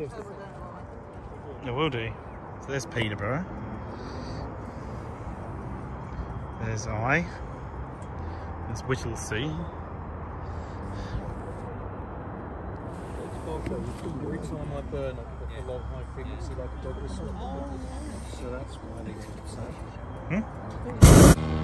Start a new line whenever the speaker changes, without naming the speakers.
I will do. So there's Peterborough. There's There's Whittlesea.
Every time I burn, I put a lot of high frequency like a dog whistle. So that's why they get upset.